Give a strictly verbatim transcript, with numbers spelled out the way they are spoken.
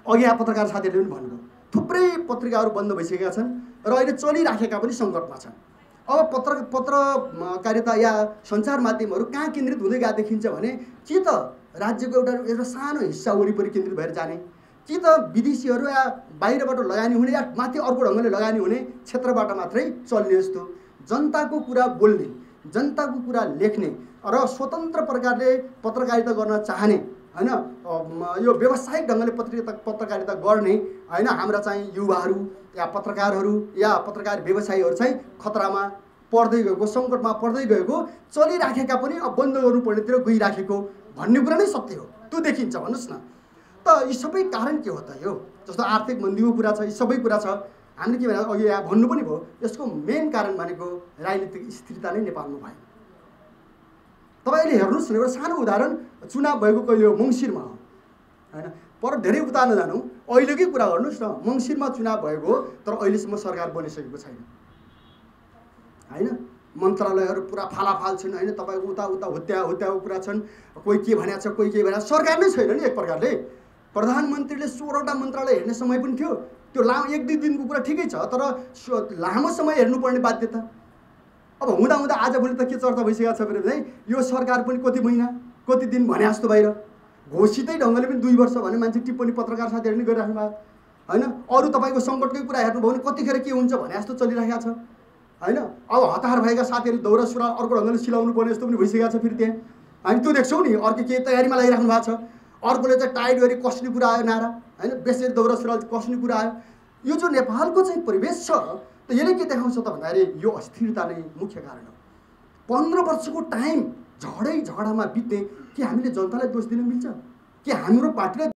अघि यहाँ पत्रकार साथीहरूले पनि भन्नुभयो थुप्रै पत्रिकाहरू बन्द भइसकेका छन् र अहिले चलिराखेका पनि सङ्कटमा छन्। अब पत्र पत्रकारिता या सञ्चार माध्यमहरू कहाँ केन्द्रित हुँदै गएको देखिन्छ भने कि त राज्यको एउटा एउटा सानो हिस्सा वरिपरि केन्द्रित भएर जाने, कि त विदेशीहरू या बाहिरबाट लगानी हुने या माथि अर्को ढङ्गले लगानी हुने क्षेत्रबाट मात्रै चल्ने जस्तो जनताको कुरा बोल्ने, जनताको कुरा लेख्ने र स्वतन्त्र प्रकारले पत्रकारिता गर्न चाहने हैन यो व्यावसायिक ढङ्गले पत्रिका पत्रकारिता गर्ने हैन हाम्रा चाहिँ युवाहरू या पत्रकारहरू या पत्रकार व्यवसायीहरू चाहिँ खतरामा पर्दै गएको, सङ्कटमा पर्दै गएको, चलिराखेका पनि अब बन्द गर्नुपर्नेतिर गइराखेको भन्ने कुरा नै सत्य हो। त्यो देखिन्छ भन्नुहोस् न। त यी सबै कारण के हो त? यो जस्तो आर्थिक मन्दीको कुरा छ, यी सबै कुरा छ। हामीले के भने अघि यहाँ भन्नु पनि भयो, यसको मेन कारण भनेको राजनीतिक स्थिरता नै नेपालमा भएन। तपाईँ अहिले हेर्नुहोस् न, एउटा सानो उदाहरण चुनाव भएको कहिले हो? मङ्सिरमा हो हैन। पर धेरै उता नजानु, अहिलेकै कुरा गर्नुहोस् न। मङ्सिरमा चुनाव भएको हो तर अहिलेसम्म सरकार बनिसकेको छैन हैन। मन्त्रालयहरू पुरा फालाफाल छन् हैन। तपाईँको उता उता हुत्या हुत्याको कुरा छन्, कोही के भनेको छ, कोही के भनेको छ। सरकार नै छैन नि एक प्रकारले। प्रधानमन्त्रीले सोह्रवटा मन्त्रालय हेर्ने समय पनि थियो। त्यो लामो एक दुई दिनको कुरा ठिकै छ, तर लामो समय हेर्नुपर्ने बाध्यता। अब हुँदा हुँदा आजभोलि त के चर्चा भइसकेको छ भने यो सरकार पनि कति महिना कति दिन भने जस्तो बाहिर घोषितै ढङ्गले पनि दुई वर्ष भने मान्छे टिप्पणी पत्रकार साथीहरूले गरिराख्नु भएको हैन। अरू तपाईँको सङ्कटकै कुरा हेर्नुभयो भने कतिखेर के हुन्छ भने जस्तो चलिरहेको छ हैन। अब हतार भएका साथीहरू दौरा सुरुवाल अर्को ढङ्गले सिलाउनु पर्ने जस्तो पनि भइसकेको छ। फेरि त्यहाँ हामी त्यो देख्छौँ नि, अर्को के तयारीमा लागिराख्नु भएको छ। अर्कोले चाहिँ टाइट गरी कस्ने कुरा आयो नारा हैन, बेसरी दौरा सुरुवाल कस्ने कुरा आयो। यो जो नेपालको चाहिँ परिवेश छ त यसले के देखाउँछ त भन्दाखेरि यो अस्थिरता नै मुख्य कारण हो। पन्ध्र वर्षको टाइम झडै झगडामा बित्ने के हामीले जनतालाई दोष दिन मिल्छ? के हाम्रो पार्टीलाई